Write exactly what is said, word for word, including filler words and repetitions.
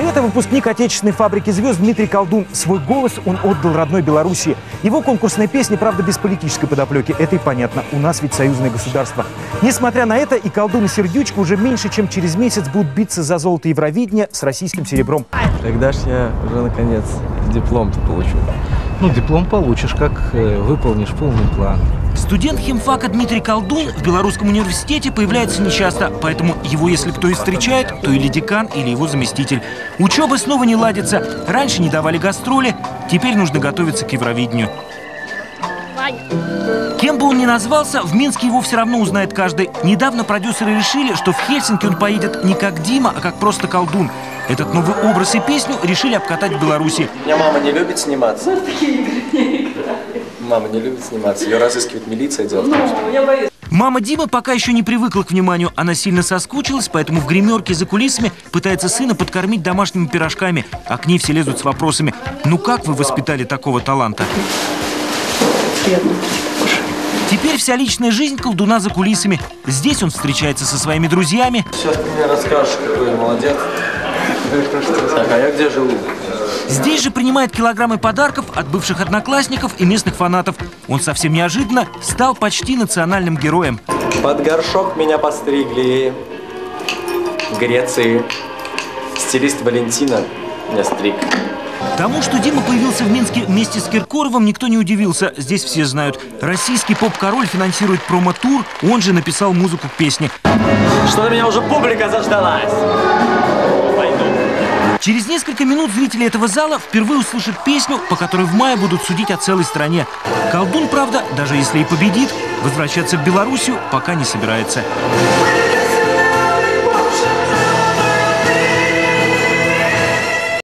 лета выпускник отечественной фабрики звезд Дмитрий Колдун. Свой голос он отдал родной Беларуси. Его конкурсная песня, правда, без политической подоплеки. Это и понятно. У нас ведь союзное государство. Несмотря на это, и Колдун, и Сердючка уже меньше, чем через месяц будут биться за золото Евровидения с российским серебром. Когда ж я уже, наконец, диплом-то получу? Ну, диплом получишь, как э, выполнишь полный план. Студент химфака Дмитрий Колдун в Белорусском университете появляется нечасто, поэтому его, если кто и встречает, то или декан, или его заместитель. Учеба снова не ладится. Раньше не давали гастроли, теперь нужно готовиться к Евровидению. Кем бы он ни назвался, в Минске его все равно узнает каждый. Недавно продюсеры решили, что в Хельсинки он поедет не как Дима, а как просто Колдун. Этот новый образ и песню решили обкатать в Беларуси. У меня мама не любит сниматься. Вот такие игры не играли. Мама не любит сниматься. Ее разыскивает милиция, дело в том, что... я боюсь. Мама Димы пока еще не привыкла к вниманию. Она сильно соскучилась, поэтому в гримерке за кулисами пытается сына подкормить домашними пирожками. А к ней все лезут с вопросами. Ну как вы воспитали такого таланта? Приятно. Теперь вся личная жизнь Колдуна за кулисами. Здесь он встречается со своими друзьями. Сейчас ты мне расскажешь, какой я молодец. Так, а я где живу? Здесь же принимает килограммы подарков от бывших одноклассников и местных фанатов. Он совсем неожиданно стал почти национальным героем. Под горшок меня постригли в Греции. Стилист Валентина меня стриг. Тому, что Дима появился в Минске вместе с Киркоровым, никто не удивился. Здесь все знают. Российский поп-король финансирует промо-тур, он же написал музыку к песне. Что-то меня уже публика заждалась. Пойду. Через несколько минут зрители этого зала впервые услышат песню, по которой в мае будут судить о целой стране. Колдун, правда, даже если и победит, возвращаться в Белоруссию пока не собирается.